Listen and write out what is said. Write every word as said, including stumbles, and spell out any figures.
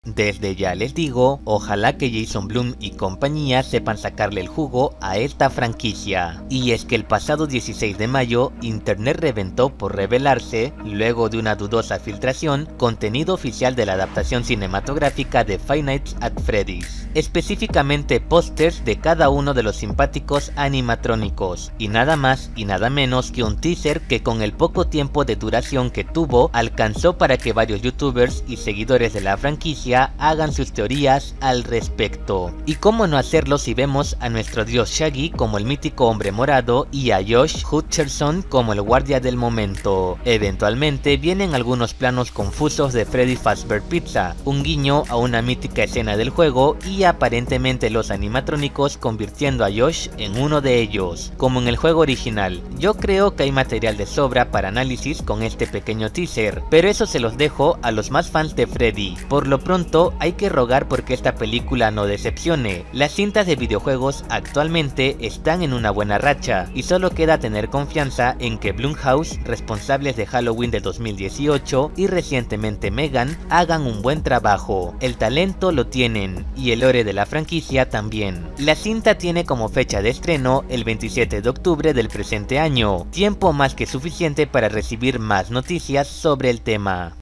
Desde ya les digo, ojalá que Jason Blum y compañía sepan sacarle el jugo a esta franquicia. Y es que el pasado dieciséis de mayo, internet reventó por revelarse, luego de una dudosa filtración, contenido oficial de la adaptación cinematográfica de Five Nights at Freddy's. Específicamente pósters de cada uno de los simpáticos animatrónicos, y nada más y nada menos que un teaser que con el poco tiempo de duración que tuvo, alcanzó para que varios youtubers y seguidores de la franquicia hagan sus teorías al respecto. Y cómo no hacerlo si vemos a nuestro dios Shaggy como el mítico hombre morado y a Josh Hutcherson como el guardia del momento. Eventualmente vienen algunos planos confusos de Freddy Fazbear Pizza, un guiño a una mítica escena del juego y aparentemente los animatrónicos convirtiendo a Josh en uno de ellos, como en el juego original. Yo creo que hay material de sobra para análisis con este pequeño teaser, pero eso se los dejo a los más fans de Freddy. Por lo pronto hay que rogar porque esta película no decepcione. Las cintas de videojuegos actualmente están en una buena racha y solo queda tener confianza en que Blumhouse, responsables de Halloween de dos mil dieciocho y recientemente Megan, hagan un buen trabajo. El talento lo tienen y el lore de la franquicia también. La cinta tiene como fecha de estreno el veintisiete de octubre del presente año, tiempo más que suficiente para recibir más noticias sobre el tema.